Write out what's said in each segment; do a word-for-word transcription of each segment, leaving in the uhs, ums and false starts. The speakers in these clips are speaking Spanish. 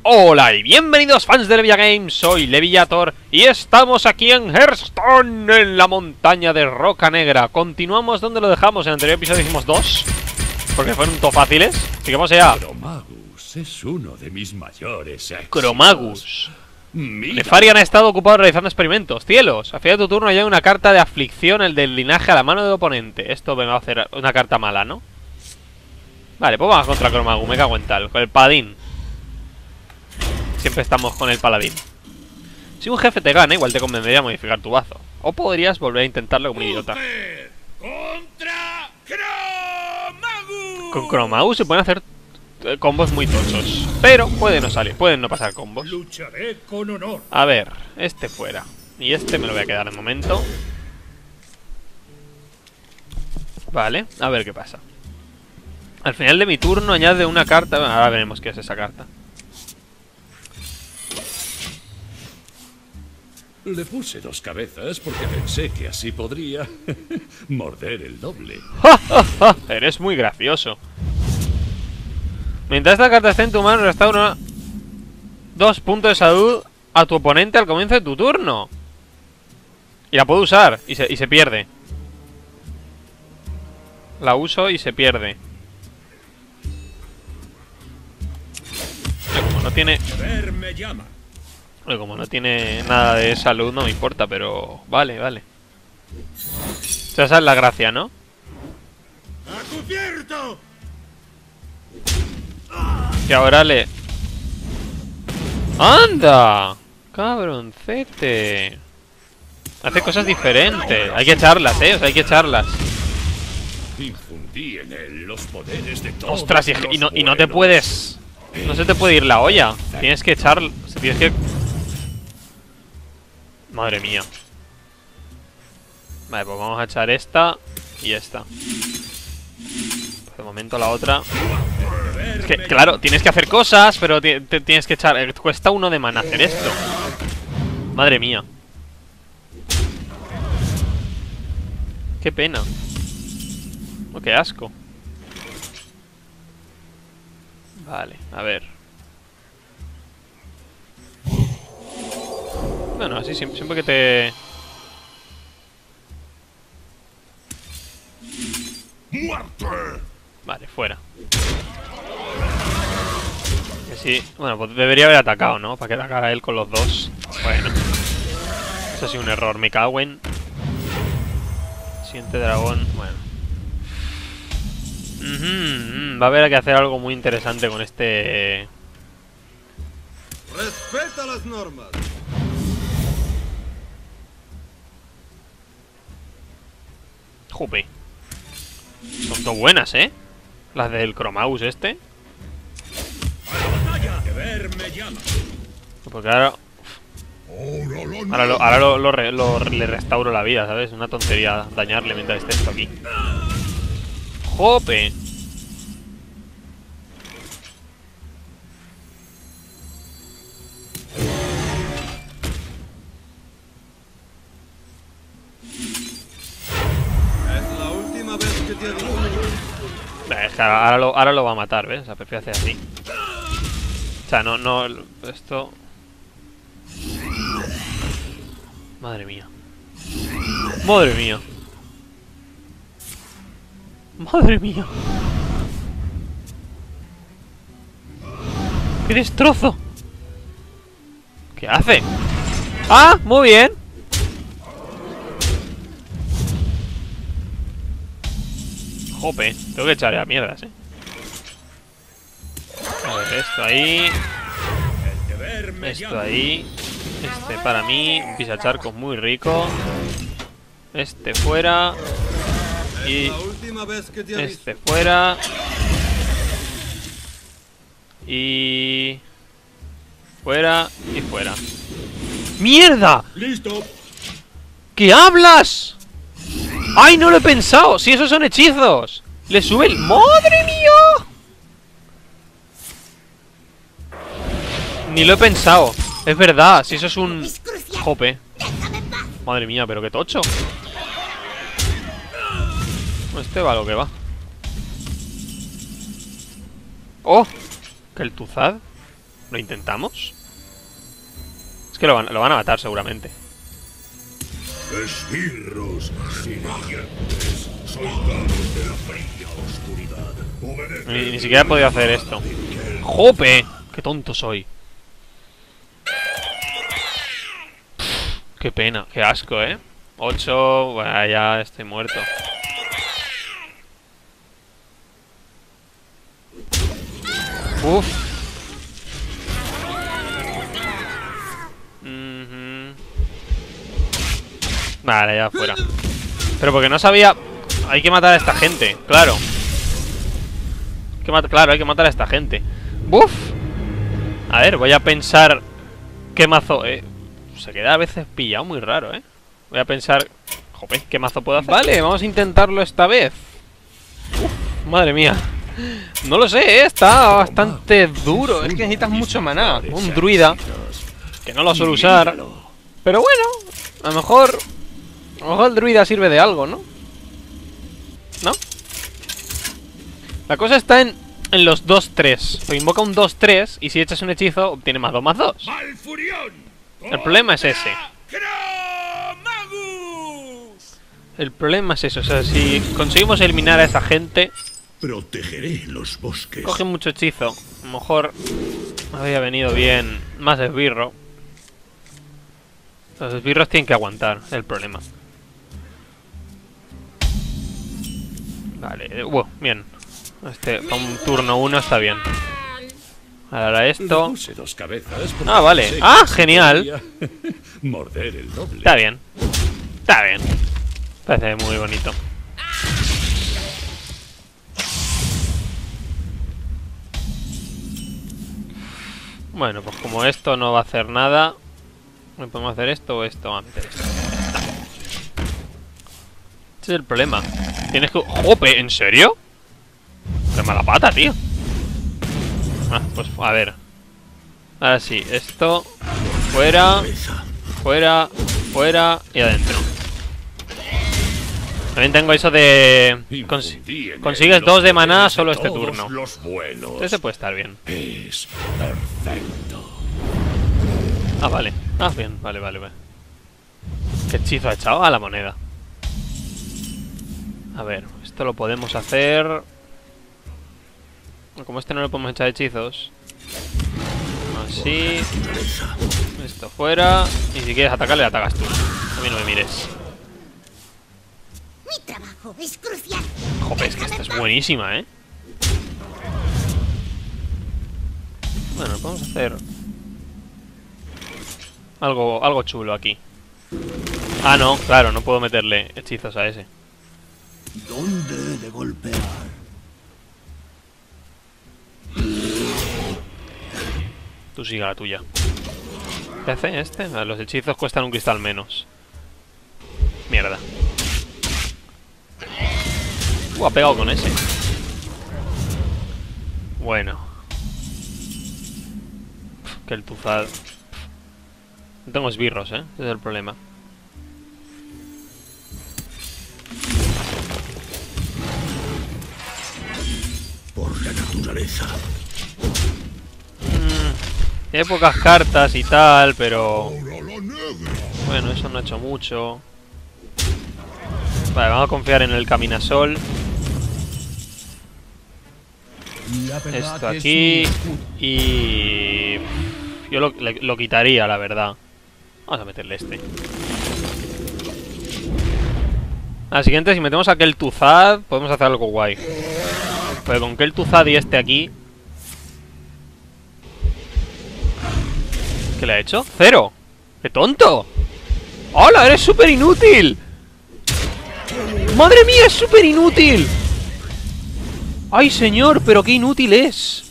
Hola y bienvenidos fans de Levia Games, soy Leviator y estamos aquí en Hearthstone, en la montaña de Roca Negra. Continuamos donde lo dejamos, en el anterior episodio hicimos dos, porque fueron todo fáciles. Sigamos allá. Cromagus es uno de mis mayores éxitos. Cromagus. Mira. Nefarian ha estado ocupado realizando experimentos. Cielos, a final de tu turno hay una carta de aflicción, el del linaje a la mano del oponente. Esto me va a hacer una carta mala, ¿no? Vale, pues vamos contra Cromagus, me cago en tal, con el paladín. Siempre estamos con el paladín. Si un jefe te gana, igual te convendría modificar tu bazo. O podrías volver a intentarlo como un idiota. ¡Contra Cromagus! Con Cromagus se pueden hacer eh, combos muy tochos. Pero pueden no salir, pueden no pasar combos. Lucharé con honor. A ver, este fuera. Y este me lo voy a quedar de momento. Vale, a ver qué pasa. Al final de mi turno añade una carta. Bueno, ahora veremos qué es esa carta. Le puse dos cabezas porque pensé que así podría morder el doble. ¡Ja, ja, ja! Eres muy gracioso. Mientras esta carta esté en tu mano, restaura dos puntos de salud a tu oponente al comienzo de tu turno. Y la puedo usar y se, y se pierde. La uso y se pierde. Pero como no tiene... Me llama. Bueno, como no tiene nada de salud no me importa, pero... Vale, vale. O sea, esa es la gracia, ¿no? ¡A cubierto! Y ahora le... ¡Anda! ¡Cabroncete! Hace cosas diferentes. Hay que echarlas, ¿eh? O sea, hay que echarlas. Infundí en él los poderes de todos. ¡Ostras! Y, y, no, y no te buenos. puedes... No se te puede ir la olla. Tienes que echar... Tienes que... Madre mía. Vale, pues vamos a echar esta y esta. Pues de momento la otra. Es que, claro, tienes que hacer cosas, pero te, te tienes que echar... eh, Cuesta uno de mana hacer esto. Madre mía. Qué pena. Oh, qué asco. Vale, a ver. Bueno, así siempre, siempre que te... ¡Muerte! Vale, fuera. Que sí. Bueno, pues debería haber atacado, ¿no? Para que atacara él con los dos. Bueno. Eso ha sido un error, me cago en... Siguiente dragón, bueno. Uh-huh, va a haber que hacer algo muy interesante con este... Respeta las normas. Jupe. Son dos buenas, ¿eh? Las del Cromagus este. Me llama. Porque ahora... Ahora, lo, ahora lo, lo, re, lo le restauro la vida, ¿sabes? Una tontería dañarle mientras esté esto aquí. ¡Jope! Es la última vez que te aviso. Eh, es que ahora, lo, ahora lo va a matar, ¿ves? O sea, prefiero hacer así. O sea, no, no... Esto... Madre mía. Madre mía. Madre mía. ¡Qué destrozo! ¿Qué hace? ¡Ah! Muy bien. Jope, tengo que echarle a mierdas, eh. A ver, esto ahí. Esto ahí. Este para mí. Un pisacharcos muy rico. Este fuera. Y La última vez que te aviso. este fuera. Y... Fuera y fuera. ¡Mierda! ¡Listo! ¿Qué hablas? ¡Ay, no lo he pensado! ¡Si esos son hechizos! ¡Le sube el... ¡Madre mía! Ni lo he pensado. Es verdad, si eso es un... Jope. Madre mía, pero qué tocho. Este va lo que va. ¡Oh! Que el Tuzad. ¿Lo intentamos? Es que lo van, lo van a matar seguramente. Esbirros, sirvientes, soldados de la fría oscuridad. Obedeced. Ni, ni siquiera he podido hacer esto. ¡Jope! ¡Qué tonto soy! Pff, ¡qué pena! ¡Qué asco, eh! ocho... Bueno, ya estoy muerto. Uf. Mm-hmm. Vale, ya fuera. Pero porque no sabía... Hay que matar a esta gente, claro. Hay que mat- claro, hay que matar a esta gente. ¡Buf! A ver, voy a pensar... ¿Qué mazo? Eh, se queda a veces pillado muy raro, eh. Voy a pensar... Jope, ¿qué mazo puedo hacer? Vale, vamos a intentarlo esta vez. Uf, madre mía. No lo sé, ¿eh? Está bastante duro. Es que necesitas mucho maná. Un druida, que no lo suelo usar. Pero bueno, a lo mejor... A lo mejor el druida sirve de algo, ¿no? ¿No? La cosa está en, en los dos tres. Te invoca un dos tres y si echas un hechizo, obtiene más dos más dos. El problema es ese. El problema es eso. O sea, si conseguimos eliminar a esa gente... Protegeré los bosques. Coge mucho hechizo. A lo mejor habría venido bien más esbirro. Los esbirros tienen que aguantar, es el problema. Vale, uh, bien. Este, para un turno uno está bien. Ahora esto. Dos cabezas porque Ah, vale. pensé que Ah, así genial. podría morder el doble. Está bien. Está bien. Parece muy bonito. Bueno, pues como esto no va a hacer nada, ¿me podemos hacer esto o esto? Vamos a meter esto. Está. Ese es el problema. Tienes que... ¡Jope! ¿En serio? ¡Qué mala pata, tío! Ah, pues a ver. Ahora sí, esto... Fuera... Fuera... Fuera... Y adentro. También tengo eso de... Cons consigues dos de maná solo este turno. Este puede estar bien. Es perfecto. Ah, vale. Ah, bien. Vale, vale, vale. ¿Qué hechizo ha echado? A la moneda. A ver, esto lo podemos hacer... Como este no le podemos echar hechizos. Así. Esto fuera. Y si quieres atacar, le atacas tú. A mí no me mires. Mi trabajo es crucial. Joder, es que esta es buenísima, ¿eh? Bueno, podemos hacer... Algo, algo chulo aquí. Ah, no, claro, no puedo meterle hechizos a ese. ¿Dónde he de golpear? Tú siga la tuya. ¿Qué hace este? Los hechizos cuestan un cristal menos. Mierda. Uh, ha pegado con ese. Bueno. Uf, que el tuzad. No tengo esbirros, ¿eh? Ese es el problema. Por la naturaleza. Mm, tiene pocas cartas y tal, pero... Bueno, eso no ha hecho mucho. Vale, vamos a confiar en el caminasol. Esto aquí. Y... Yo lo, le, lo quitaría, la verdad. Vamos a meterle este. A la siguiente, si metemos aquel Tuzad, podemos hacer algo guay. Pero con que el Tuzad y este aquí... ¿Qué le ha hecho? ¡Cero! ¡Qué tonto! ¡Hola! ¡Eres súper inútil! ¡Madre mía! ¡Es súper inútil! ¡Ay, señor! ¡Pero qué inútil es!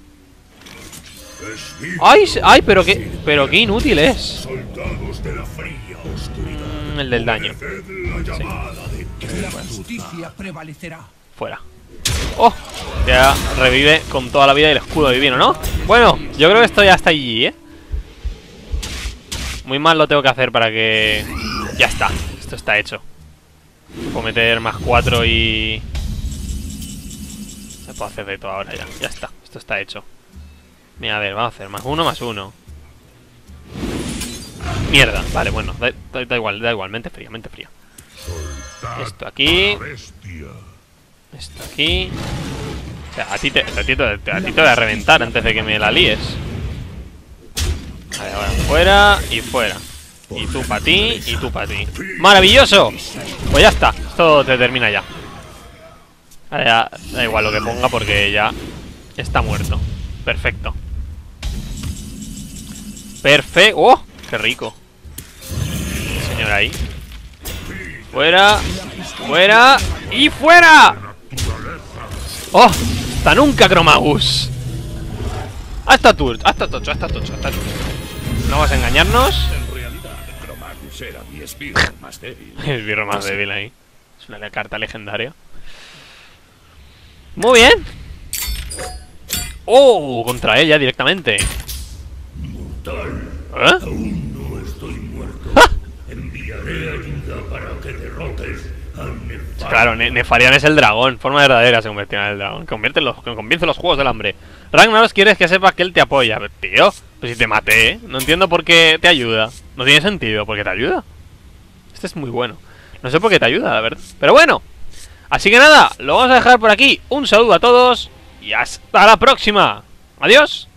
¡Ay! ¡Ay! ¡Pero qué! ¡Pero qué inútil es! Soldados de la fría oscuridad. Mm, el del daño. Sí. La justicia prevalecerá. Fuera. ¡Oh! Ya revive con toda la vida el escudo divino, ¿no? Bueno, yo creo que esto ya está allí, ¿eh? Muy mal lo tengo que hacer para que... Ya está. Esto está hecho. Puedo meter más cuatro y... Se puede hacer de todo ahora ya. Ya está. Esto está hecho. Mira, a ver, vamos a hacer más uno, más uno. Mierda, vale, bueno, da, da, da igual, da igual, mente fría, mente fría. Esto aquí. Esto aquí. O sea, a ti te, a ti te, a ti te voy a reventar antes de que me la líes. Vale, ahora fuera y fuera. Y tú para ti, y tú para ti. ¡Maravilloso! Pues ya está, esto te termina ya. Vale, ya, da igual lo que ponga porque ya está muerto. Perfecto. Perfecto. ¡Oh! ¡Qué rico! Señor ahí. Fuera. Fuera. ¡Y fuera! ¡Oh! ¡Hasta nunca, Cromagus! Hasta tú, hasta tocho, hasta tocho, hasta tocho. No vas a engañarnos. En realidad, Cromagus era mi esbirro más débil. El esbirro más débil ahí. Es una carta legendaria. Muy bien. ¡Oh! Contra ella directamente. Mortal, ¿Eh? aún no estoy muerto. ¡Ja! Enviaré ayuda para que derrotes al Nefarian. Claro, Ne- Nefarian es el dragón. Forma verdadera se convirtió en el dragón. Convierte los, convierte los juegos del hambre. Ragnaros, quieres que sepas que él te apoya. Tío, pues si te maté, ¿eh? No entiendo por qué te ayuda. No tiene sentido. ¿Por qué te ayuda? Este es muy bueno. No sé por qué te ayuda, la verdad. Pero bueno. Así que nada, lo vamos a dejar por aquí. Un saludo a todos y hasta la próxima. Adiós.